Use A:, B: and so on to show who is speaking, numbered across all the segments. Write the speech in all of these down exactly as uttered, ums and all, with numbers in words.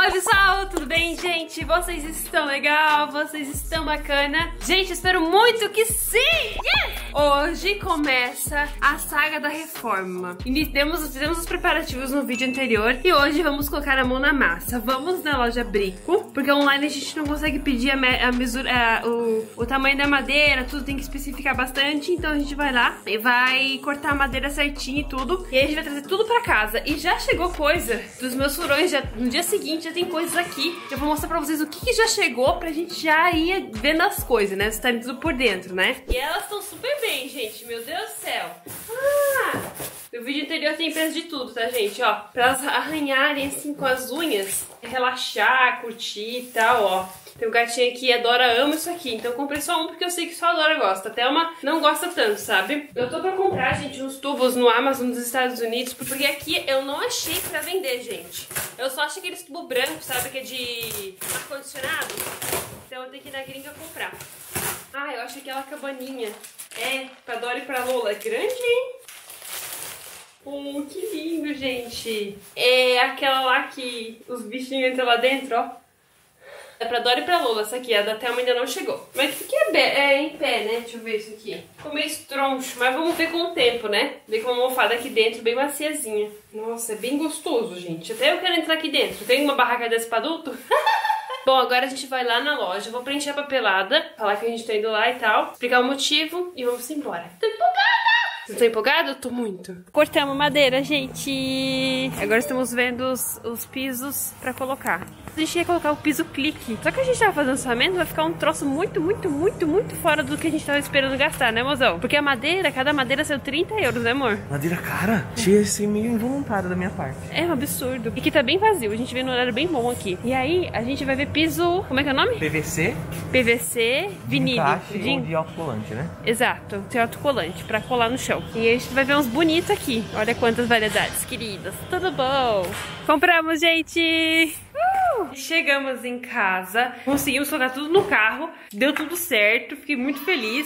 A: Salve pessoal, tudo bem, gente? Vocês estão legal? Vocês estão bacana? Gente, espero muito que sim! Yes! Hoje começa a saga da reforma. Fizemos, fizemos os preparativos no vídeo anterior e hoje vamos colocar a mão na massa. Vamos na loja Brico, porque online a gente não consegue pedir a, a mesura, a, o, o tamanho da madeira, tudo tem que especificar bastante. Então a gente vai lá e vai cortar a madeira certinho e tudo. E aí a gente vai trazer tudo pra casa. E já chegou coisa dos meus furões, já, no dia seguinte já tem coisas aqui. Eu vou mostrar pra vocês o que, que já chegou pra gente já ir vendo as coisas, né? Estarem tudo por dentro, né? E elas estão super bem, gente. Meu Deus do céu. Ah! No vídeo anterior tem peso de tudo, tá, gente? Ó, pra elas arranharem assim com as unhas, relaxar, curtir e tal, ó. Tem um gatinho aqui, a Dora ama isso aqui, então eu comprei só um porque eu sei que só a Dora gosta. Até uma não gosta tanto, sabe? Eu tô pra comprar, gente, uns tubos no Amazon dos Estados Unidos, porque aqui eu não achei pra vender, gente. Eu só achei aqueles tubos brancos, sabe, que é de ar-condicionado. Então eu tenho que ir na gringa comprar. Ah, eu acho aquela cabaninha. É, pra Dora e pra Lola. É grande, hein? Oh, que lindo, gente. É aquela lá que os bichinhos entram lá dentro, ó. É pra Dora e pra Lola, essa aqui. A da Thelma ainda não chegou. Mas que é, é em pé, né? Deixa eu ver isso aqui. Ficou meio estroncho, mas vamos ver com o tempo, né? Ver com uma almofada aqui dentro, bem maciazinha. Nossa, é bem gostoso, gente. Até eu quero entrar aqui dentro. Tem uma barraca desse pra adulto? Bom, agora a gente vai lá na loja. Eu vou preencher a papelada, falar que a gente tá indo lá e tal, explicar o motivo e vamos embora. Tô empolgada! Você tá empolgado? Eu tô muito. Cortamos madeira, gente. Agora estamos vendo os, os pisos pra colocar. A gente ia colocar o piso clique. Só que a gente tava fazendo orçamento, vai ficar um troço muito, muito, muito, muito fora do que a gente tava esperando gastar, né, mozão? Porque a madeira, cada madeira saiu trinta euros, né, amor?
B: Madeira cara? Tinha esse meio involuntário da minha parte.
A: É um absurdo. E que tá bem vazio. A gente veio no horário bem bom aqui. E aí, a gente vai ver piso... Como é que é o nome?
B: P V C.
A: P V C, vinil.
B: De ou de autocolante, né?
A: Exato. De autocolante, pra colar no chão. E aí a gente vai ver uns bonitos aqui. Olha quantas variedades, queridas. Tudo bom? Compramos, gente! Uh! Chegamos em casa, conseguimos colocar tudo no carro, deu tudo certo, fiquei muito feliz.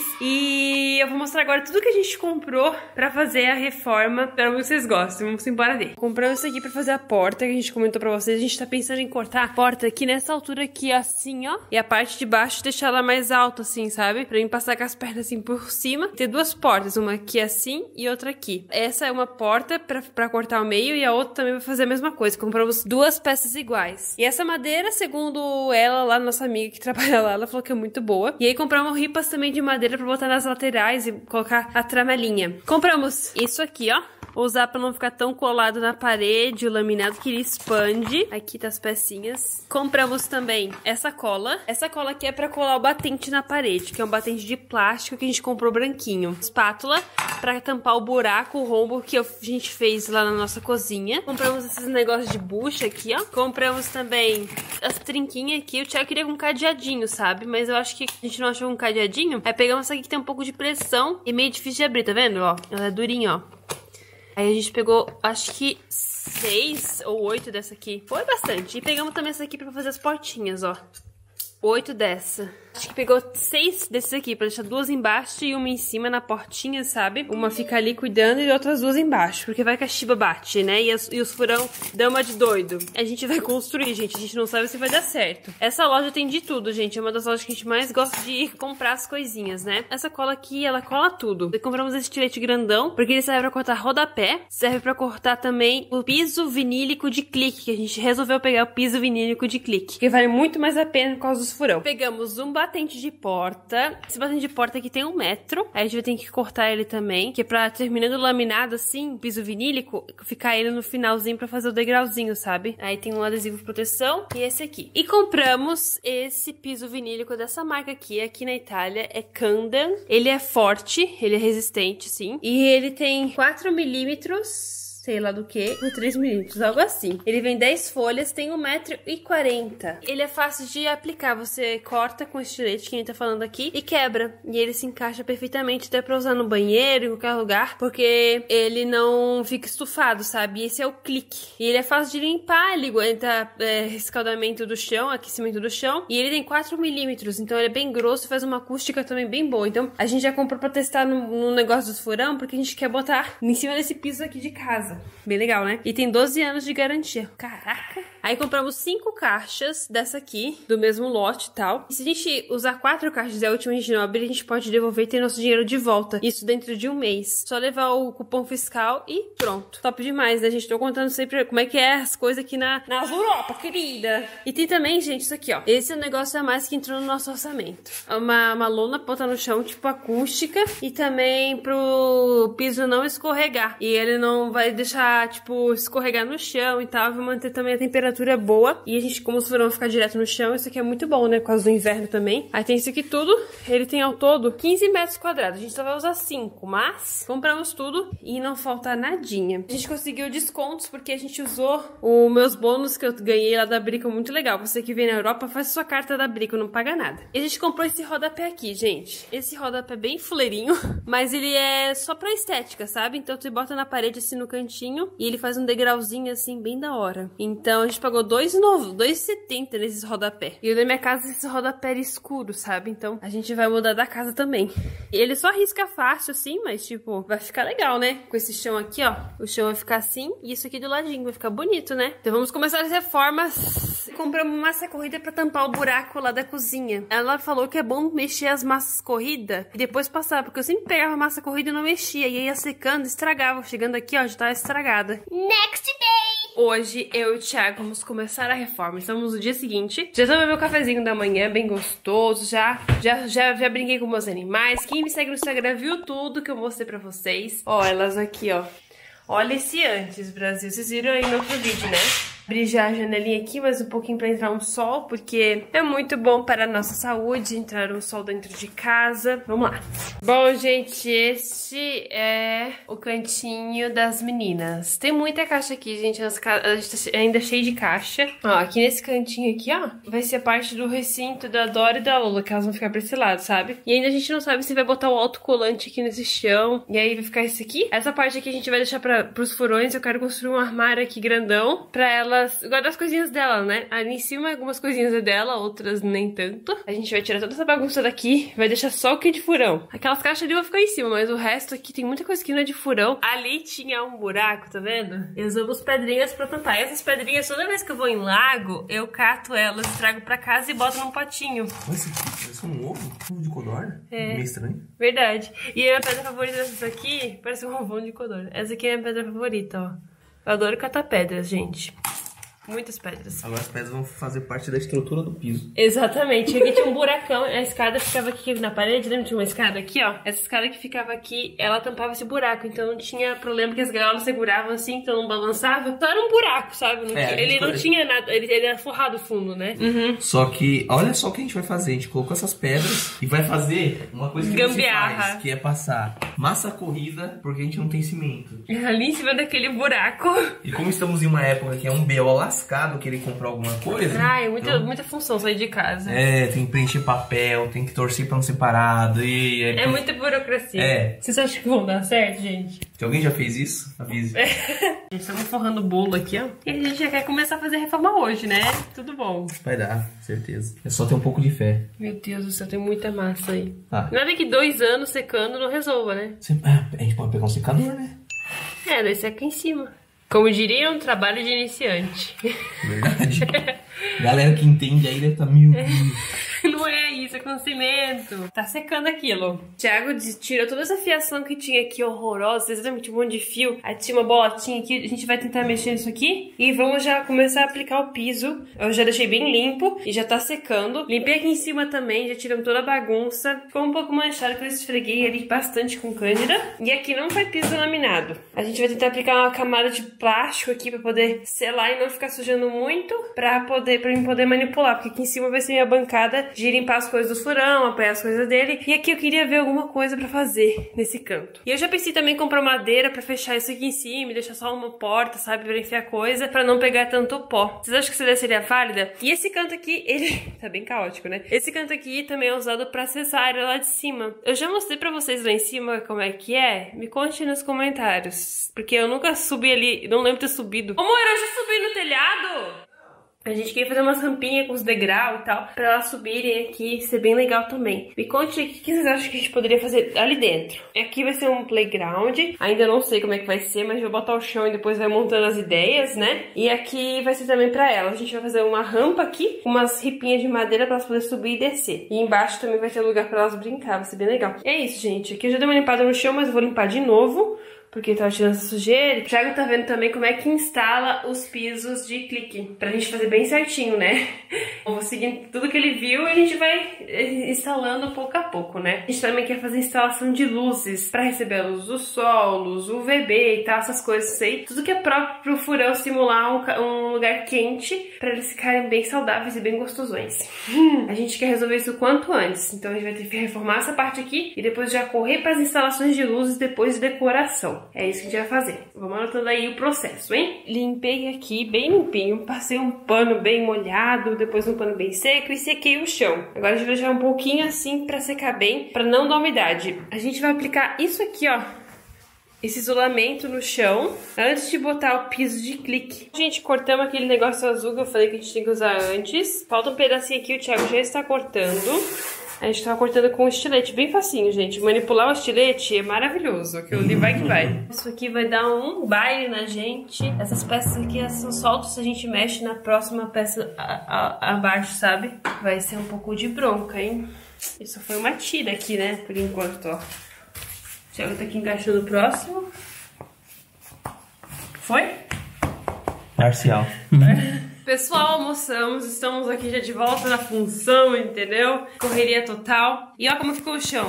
A: E eu vou mostrar agora tudo que a gente comprou pra fazer a reforma. Espero que vocês gostem, vamos embora ver. Compramos isso aqui pra fazer a porta, que a gente comentou pra vocês. A gente tá pensando em cortar a porta aqui nessa altura aqui, assim, ó. E a parte de baixo deixar ela mais alta, assim, sabe? Pra mim passar com as pernas assim por cima. Ter duas portas, uma aqui assim e outra aqui. Essa é uma porta pra, pra cortar o meio e a outra também vai fazer a mesma coisa. Compramos duas peças iguais. E essa madeira, segundo ela, lá, nossa amiga que trabalha lá, ela falou que é muito boa. E aí compramos ripas também de madeira pra botar nas laterais e colocar a tramelinha. Compramos isso aqui, ó. Vou usar pra não ficar tão colado na parede, o laminado que ele expande. Aqui tá as pecinhas. Compramos também essa cola. Essa cola aqui é pra colar o batente na parede, que é um batente de plástico que a gente comprou branquinho. Espátula pra tampar o buraco, o rombo que a gente fez lá na nossa cozinha. Compramos esses negócios de bucha aqui, ó. Compramos também as trinquinhas aqui. O Thiago queria com um cadeadinho, sabe? Mas eu acho que a gente não achou um cadeadinho. Aí pegamos essa aqui que tem um pouco de pressão e meio difícil de abrir, tá vendo? Ó, ela é durinha, ó. Aí a gente pegou, acho que seis ou oito dessa aqui. Foi bastante. E pegamos também essa aqui pra fazer as portinhas, ó. Oito dessa. Acho que pegou seis desses aqui, pra deixar duas embaixo e uma em cima na portinha, sabe? Uma fica ali cuidando e outras duas embaixo, porque vai que a chiba bate, né? E, as, e os furão dão uma de doido. A gente vai construir, gente. A gente não sabe se vai dar certo. Essa loja tem de tudo, gente. É uma das lojas que a gente mais gosta de ir comprar as coisinhas, né? Essa cola aqui, ela cola tudo. E compramos esse estilete grandão, porque ele serve pra cortar rodapé. Serve pra cortar também o piso vinílico de clique, que a gente resolveu pegar o piso vinílico de clique, que vale muito mais a pena por causa dos furão. Pegamos um batente de porta. Esse batente de porta aqui tem um metro. Aí a gente vai ter que cortar ele também, que é pra, terminando o laminado assim, piso vinílico, ficar ele no finalzinho pra fazer o degrauzinho, sabe? Aí tem um adesivo de proteção e esse aqui. E compramos esse piso vinílico dessa marca aqui, aqui na Itália, é Candan. Ele é forte, ele é resistente, sim. E ele tem quatro milímetros... sei lá do que, por três milímetros, algo assim. Ele vem dez folhas, tem um metro e quarenta. Ele é fácil de aplicar, você corta com estilete, que a gente tá falando aqui, e quebra. E ele se encaixa perfeitamente, até pra usar no banheiro, em qualquer lugar, porque ele não fica estufado, sabe? E esse é o clique. E ele é fácil de limpar, ele aguenta é, escaldamento do chão, aquecimento do chão, e ele tem quatro milímetros, então ele é bem grosso e faz uma acústica também bem boa. Então, a gente já comprou pra testar no, no negócio dos furão, porque a gente quer botar em cima desse piso aqui de casa. Bem legal, né? E tem doze anos de garantia. Caraca! Aí compramos cinco caixas dessa aqui, do mesmo lote e tal. E se a gente usar quatro caixas e a última a gente não abrir, a gente pode devolver e ter nosso dinheiro de volta. Isso dentro de um mês. Só levar o cupom fiscal e pronto. Top demais, né, gente? Tô contando sempre como é que é as coisas aqui na, na Europa, querida. E tem também, gente, isso aqui, ó. Esse é um negócio a mais que entrou no nosso orçamento. Uma, uma lona pra botar no chão, tipo acústica. E também pro piso não escorregar. E ele não vai deixar, tipo, escorregar no chão e tal. Vai manter também a temperatura boa. E a gente, como os vão ficar direto no chão, isso aqui é muito bom, né? Por causa do inverno também. Aí tem isso aqui tudo. Ele tem ao todo quinze metros quadrados. A gente só vai usar cinco, mas compramos tudo e não falta nadinha. A gente conseguiu descontos porque a gente usou os meus bônus que eu ganhei lá da Brico, muito legal. Você que vem na Europa, faz sua carta da Brico, não paga nada. E a gente comprou esse rodapé aqui, gente. Esse rodapé é bem fuleirinho, mas ele é só pra estética, sabe? Então tu bota na parede assim no cantinho e ele faz um degrauzinho assim bem da hora. Então a gente pagou dois reais e setenta nesses rodapé. E o da minha casa esse rodapé era escuro, sabe? Então a gente vai mudar da casa também. E ele só risca fácil assim, mas tipo, vai ficar legal, né? Com esse chão aqui, ó. O chão vai ficar assim e isso aqui do ladinho vai ficar bonito, né? Então vamos começar as reformas. Compramos massa corrida pra tampar o buraco lá da cozinha. Ela falou que é bom mexer as massas corridas e depois passar, porque eu sempre pegava massa corrida e não mexia. E ia secando, estragava. Chegando aqui, ó, já tava estragada. Next day! Hoje eu e o Thiago vamos começar a reforma. Estamos no dia seguinte. Já tomei meu cafezinho da manhã, bem gostoso. Já, já, já, já brinquei com meus animais. Quem me segue no Instagram viu tudo que eu mostrei pra vocês. Ó, elas aqui, ó. Olha esse antes, Brasil. Vocês viram aí no outro vídeo, né? Abrir já a janelinha aqui, mas um pouquinho pra entrar um sol, porque é muito bom para a nossa saúde entrar um sol dentro de casa. Vamos lá. Bom, gente, este é o cantinho das meninas. Tem muita caixa aqui, gente. A gente tá ainda cheio de caixa. Ó, aqui nesse cantinho aqui, ó, vai ser parte do recinto da Dora e da Lola, que elas vão ficar pra esse lado, sabe? E ainda a gente não sabe se vai botar o autocolante aqui nesse chão. E aí vai ficar esse aqui. Essa parte aqui a gente vai deixar pra, pros furões. Eu quero construir um armário aqui grandão pra ela guarda as coisinhas dela, né? Ali em cima algumas coisinhas é dela, outras nem tanto. A gente vai tirar toda essa bagunça daqui, vai deixar só o que é de furão. Aquelas caixas ali vão ficar em cima, mas o resto aqui tem muita coisa que não é de furão. Ali tinha um buraco, tá vendo? Eu usamos pedrinhas pra tampar. Essas pedrinhas, toda vez que eu vou em lago, eu cato elas, trago pra casa e boto num potinho.
B: Mas isso é um ovo? Um ovo de codorna? É. Meio estranho.
A: Verdade. E a minha pedra favorita dessas aqui, parece um ovão de codorna. Essa aqui é a minha pedra favorita, ó. Eu adoro catar pedras, gente. Muitas pedras.
B: Agora as pedras vão fazer parte da estrutura do piso.
A: Exatamente. Aqui tinha um buracão. A escada ficava aqui na parede. Lembra? Tinha uma escada aqui, ó. Essa escada que ficava aqui, ela tampava esse buraco. Então não tinha problema que as gaiolas seguravam assim, então não balançava. Só era um buraco, sabe? Não
B: é,
A: tinha, ele não tinha nada. Ele, ele era forrado fundo, né? Uhum.
B: Só que, olha só o que a gente vai fazer. A gente colocou essas pedras e vai fazer uma coisa que
A: Gambiarra.
B: Não se faz, que é passar massa corrida, porque a gente não tem cimento.
A: Ali em cima daquele buraco.
B: E como estamos em uma época que é um B O lascado, querer comprar alguma coisa.
A: Ai, muita,
B: então,
A: muita função sair de casa.
B: É, tem que preencher papel, tem que torcer pra não ser parado. E,
A: é, é muita burocracia.
B: É.
A: Vocês acham que vão dar certo, gente?
B: Se alguém já fez isso, avise.
A: É. Estamos forrando o bolo aqui, ó. E a gente já quer começar a fazer reforma hoje, né? Tudo bom.
B: Vai dar, certeza. É só ter um pouco de fé.
A: Meu Deus do céu, tem muita massa aí.
B: Ah.
A: Nada que dois anos secando não resolva, né?
B: A gente pode pegar um secador, né?
A: É, daí seca em cima. Como diria, um trabalho de iniciante.
B: Verdade. Galera que entende aí deve estar mil.
A: Não é isso, é com cimento. Tá secando aquilo. Thiago tirou toda essa fiação que tinha aqui horrorosa, exatamente um monte de fio. Aí tinha uma bolotinha aqui, a gente vai tentar mexer nisso aqui. E vamos já começar a aplicar o piso. Eu já deixei bem limpo e já tá secando. Limpei aqui em cima também, já tiramos toda a bagunça. Ficou um pouco manchado que eu esfreguei ali bastante com cândida. E aqui não vai piso laminado. A gente vai tentar aplicar uma camada de plástico aqui pra poder selar e não ficar sujando muito. Pra poder, pra mim poder manipular. Porque aqui em cima vai ser minha bancada de limpar as coisas do furão, apoiar as coisas dele. E aqui eu queria ver alguma coisa pra fazer nesse canto. E eu já pensei também em comprar madeira pra fechar isso aqui em cima e deixar só uma porta, sabe? Pra enfiar coisa, pra não pegar tanto pó. Vocês acham que essa ideia seria válida? E esse canto aqui, ele... tá bem caótico, né? Esse canto aqui também é usado pra acessar a área lá de cima. Eu já mostrei pra vocês lá em cima como é que é. Me conte nos comentários. Porque eu nunca subi ali, não lembro de ter subido. Amor, eu já subi no telhado! A gente queria fazer umas rampinhas com os degraus e tal, pra elas subirem aqui, ser bem legal também. Me conte o que vocês acham que a gente poderia fazer ali dentro. Aqui vai ser um playground, ainda não sei como é que vai ser, mas vou botar o chão e depois vai montando as ideias, né? E aqui vai ser também pra elas. A gente vai fazer uma rampa aqui, umas ripinhas de madeira pra elas poderem subir e descer. E embaixo também vai ter lugar pra elas brincar, vai ser bem legal. E é isso, gente. Aqui eu já dei uma limpada no chão, mas eu vou limpar de novo, porque tava tirando essa sujeira. O Thiago tá vendo também como é que instala os pisos de clique, pra gente fazer bem certinho, né? Eu vou seguindo tudo que ele viu e a gente vai instalando pouco a pouco, né? A gente também quer fazer instalação de luzes, pra receber a luz do sol, luz U V B e tal, essas coisas aí. Tudo que é próprio pro furão simular um, um lugar quente, pra eles ficarem bem saudáveis e bem gostosões. Hum, a gente quer resolver isso o quanto antes, então a gente vai ter que reformar essa parte aqui e depois já correr para as instalações de luzes depois de decoração. É isso que a gente vai fazer. Vamos anotando aí o processo, hein? Limpei aqui bem limpinho, passei um pano bem molhado, depois um pano bem seco e sequei o chão. Agora a gente vai deixar um pouquinho assim pra secar bem, pra não dar umidade. A gente vai aplicar isso aqui, ó, esse isolamento no chão, antes de botar o piso de clique. Gente, cortamos aquele negócio azul que eu falei que a gente tem que usar antes. Falta um pedacinho aqui, o Thiago já está cortando. A gente tava cortando com um estilete, bem facinho, gente. Manipular o estilete é maravilhoso. Aquilo ali vai que vai. Isso aqui vai dar um baile na gente. Essas peças aqui são soltas, se a gente mexe na próxima peça a, a, abaixo, sabe? Vai ser um pouco de bronca, hein? Isso foi uma tira aqui, né? Por enquanto, ó. O Thiago tá aqui encaixando o próximo. Foi?
B: Parcial.
A: Pessoal, almoçamos, estamos aqui já de volta na função, entendeu? Correria total. E ó como ficou o chão.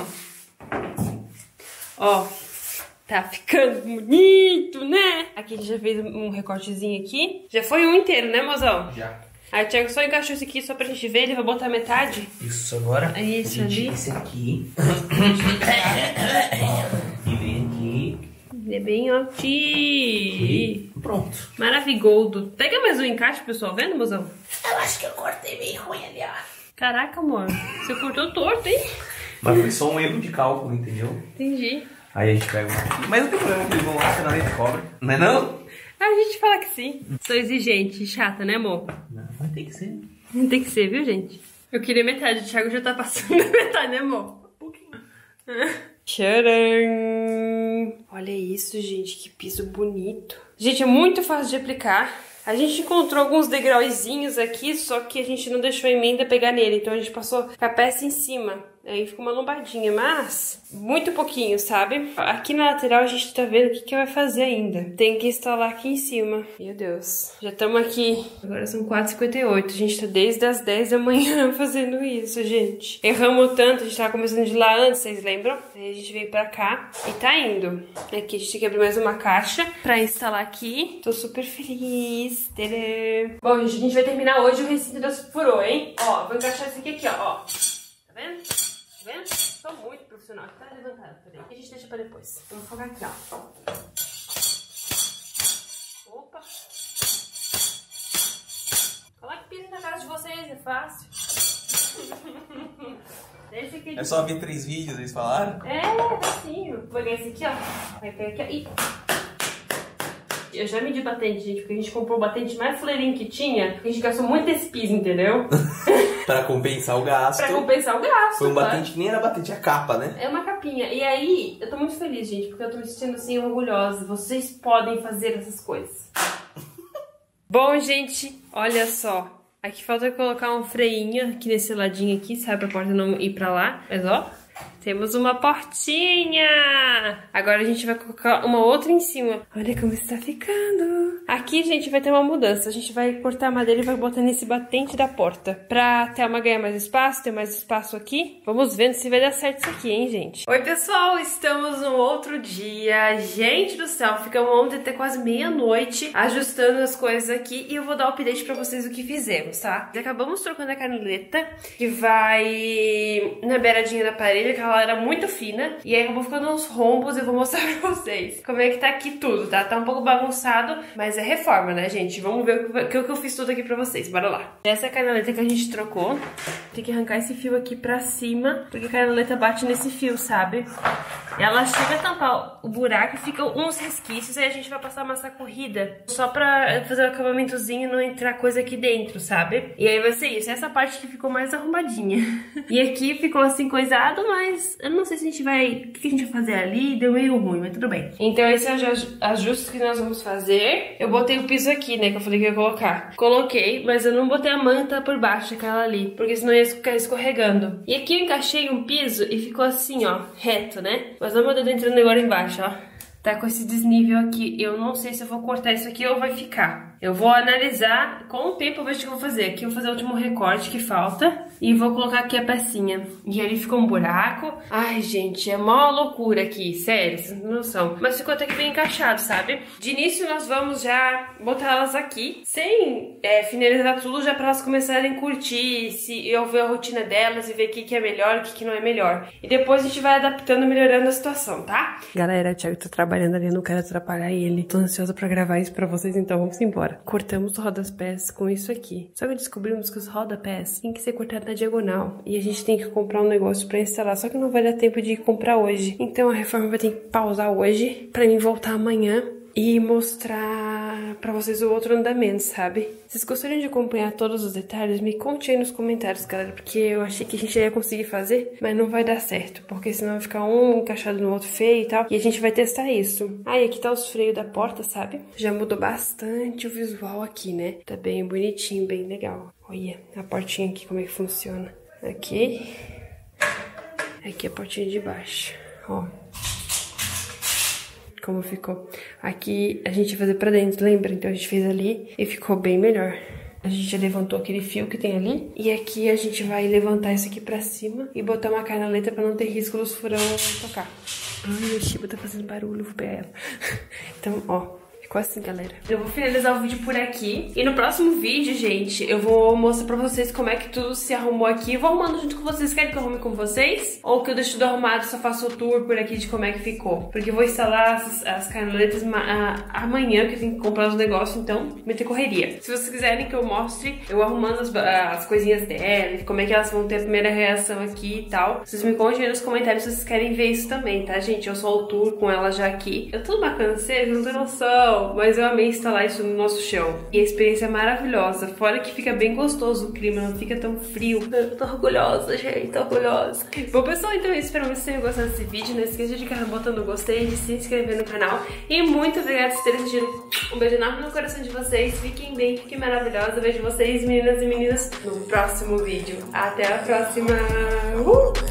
A: Ó, tá ficando bonito, né? Aqui a gente já fez um recortezinho aqui. Já foi um inteiro, né, mozão? Já. Aí o Thiago só encaixou esse aqui só pra gente ver, ele vai botar metade.
B: Isso, agora.
A: É isso ali.
B: Esse aqui. E vem aqui.
A: Ele é bem altinho.
B: Pronto.
A: Maravilhoso. Pega mais um encaixe, pessoal. Vendo, mozão?
B: Eu acho que eu cortei bem ruim ali, ó.
A: Caraca, amor. Você cortou torto, hein?
B: Mas foi só um erro de cálculo, entendeu?
A: Entendi.
B: Aí a gente pega uma aqui. Mas não tem problema, eles vão lá, senão a gente cobra. Não é não?
A: A gente fala que sim. Sou exigente, chata, né, amor?
B: Não, vai ter que ser.
A: Não tem que ser, viu, gente? Eu queria metade, o Thiago já tá passando a metade, né, amor? Um pouquinho. Tcharam! Olha isso, gente, que piso bonito. Gente, é muito fácil de aplicar. A gente encontrou alguns degrauzinhos aqui, só que a gente não deixou a emenda pegar nele, então a gente passou com a peça em cima. Aí ficou uma lombadinha, mas muito pouquinho, sabe? Aqui na lateral a gente tá vendo o que que vai fazer ainda. Tem que instalar aqui em cima. Meu Deus. Já estamos aqui. Agora são quatro e cinquenta e oito. A gente tá desde as dez da manhã fazendo isso, gente. Erramos tanto, a gente tava começando de lá antes, vocês lembram? Aí a gente veio pra cá e tá indo. Aqui a gente tem que abrir mais uma caixa pra instalar aqui. Tô super feliz. Tadã. Bom, gente, a gente vai terminar hoje o recinto das furou, hein? Ó, vou encaixar esse aqui, aqui, ó. ó. Tá vendo? Tá vendo? Sou muito profissional. Tá levantado, peraí. A gente deixa pra depois. Vamos focar aqui, ó. Opa. Coloca piso na casa de vocês, é fácil. Esse aqui
B: É só ver três vídeos, eles falaram?
A: É, facinho. Vou pegar esse aqui, ó. Vai pegar aqui, ó. Ih. Eu já medi batente, gente, porque a gente comprou o batente mais fuleirinho que tinha, porque a gente gastou muito desse piso, entendeu?
B: Pra compensar o gasto.
A: Pra compensar o gasto.
B: Foi um
A: claro.
B: batente que nem era batente, a capa, né?
A: É uma capinha. E aí, eu tô muito feliz, gente, porque eu tô me sentindo assim orgulhosa. Vocês podem fazer essas coisas. Bom, gente, olha só. Aqui falta colocar um freinho aqui nesse ladinho aqui, sabe? Pra porta não ir pra lá. Mas ó, temos uma portinha! Agora a gente vai colocar uma outra em cima. Olha como está ficando. Aqui, gente, vai ter uma mudança. A gente vai cortar a madeira e vai botar nesse batente da porta. Pra Thelma ganhar mais espaço, ter mais espaço aqui. Vamos vendo se vai dar certo isso aqui, hein, gente? Oi, pessoal! Estamos no outro dia. Gente do céu, ficamos ontem até quase meia-noite ajustando as coisas aqui. E eu vou dar o update pra vocês do que fizemos, tá? Acabamos trocando a canaleta, que vai na beiradinha da parede, que ela era muito fina. E aí acabou ficando uns rombos, eu vou mostrar pra vocês como é que tá aqui tudo, tá? Tá um pouco bagunçado, mas é reforma, né, gente? Vamos ver o que, o que eu fiz tudo aqui pra vocês, bora lá. Essa é a canaleta que a gente trocou. tem que arrancar esse fio aqui pra cima, porque a canaleta bate nesse fio, sabe? Ela chega a tampar o buraco e fica uns resquícios, aí a gente vai passar massa corrida só pra fazer o acabamentozinho e não entrar coisa aqui dentro, sabe? E aí vai ser isso, essa parte que ficou mais arrumadinha. E aqui ficou assim coisado, mas eu não sei se a gente vai... O que a gente vai fazer ali? Deu meio ruim, mas tudo bem. Então esse é o ajuste que nós vamos fazer. Eu botei o piso aqui, né, que eu falei que ia colocar. Coloquei, mas eu não botei a manta por baixo, aquela ali, porque senão ia ficar escorregando. E aqui eu encaixei um piso e ficou assim, ó, reto, né? Mas olha o meu dedo entrando agora embaixo, ó. Tá com esse desnível aqui. Eu não sei se eu vou cortar isso aqui ou vai ficar. Eu vou analisar, com o tempo eu vejo o que eu vou fazer. Aqui eu vou fazer o último recorte que falta e vou colocar aqui a pecinha. E ali ficou um buraco. Ai, gente, é mó loucura aqui, sério, vocês não têm noção. Mas ficou até que bem encaixado, sabe? De início nós vamos já botar elas aqui, sem é, finalizar tudo, já pra elas começarem a curtir, se eu ver a rotina delas e ver o que, que é melhor, o que, que não é melhor. E depois a gente vai adaptando e melhorando a situação, tá? Galera, o Thiago tá trabalhando ali, eu não quero atrapalhar ele. Tô ansiosa pra gravar isso pra vocês, então vamos embora. Cortamos os rodapés com isso aqui. Só que descobrimos que os rodapés tem que ser cortados na diagonal. E a gente tem que comprar um negócio pra instalar. Só que não vai dar tempo de comprar hoje. Então a reforma vai ter que pausar hoje pra mim voltar amanhã e mostrar pra vocês o outro andamento, sabe? Se vocês gostariam de acompanhar todos os detalhes, me conte aí nos comentários, galera, porque eu achei que a gente ia conseguir fazer, mas não vai dar certo, porque senão vai ficar um encaixado no outro feio e tal, e a gente vai testar isso. Ah, e aqui tá os freios da porta, sabe? Já mudou bastante o visual aqui, né? Tá bem bonitinho, bem legal. Olha a portinha aqui, como é que funciona. Aqui. Aqui a portinha de baixo, ó. Como ficou. Aqui a gente ia fazer pra dentro, lembra? Então a gente fez ali e ficou bem melhor. A gente já levantou aquele fio que tem ali. E aqui a gente vai levantar isso aqui pra cima e botar uma canaleta pra não ter risco dos furão tocar. Ai, o Shiba tá fazendo barulho, vou pegar ela. Então, ó. Ficou assim, galera. Eu vou finalizar o vídeo por aqui. E no próximo vídeo, gente, eu vou mostrar pra vocês como é que tudo se arrumou aqui. Eu vou arrumando junto com vocês. Querem que eu arrume com vocês? Ou que eu deixe tudo arrumado e só faço o tour por aqui de como é que ficou? Porque eu vou instalar as, as canaletas amanhã, que eu tenho que comprar os negócios, então vai ter correria. Se vocês quiserem que eu mostre eu arrumando as, as coisinhas dela, como é que elas vão ter a primeira reação aqui e tal, vocês me contem aí nos comentários se vocês querem ver isso também, tá, gente? Eu sou o tour com ela já aqui. Eu tô bacana, vocês não tem noção. Mas eu amei instalar isso no nosso chão. E a experiência é maravilhosa. Fora que fica bem gostoso o clima, não fica tão frio. Eu tô orgulhosa, gente, tô orgulhosa. Bom, pessoal, então é isso. Espero que vocês tenham gostado desse vídeo. Não esqueça de clicar no botão do gostei, de se inscrever no canal. E muito obrigada por terem assistido. Um beijo enorme no coração de vocês. Fiquem bem, fiquem maravilhosos. Vejo vocês, meninas e meninas, no próximo vídeo. Até a próxima! Uh!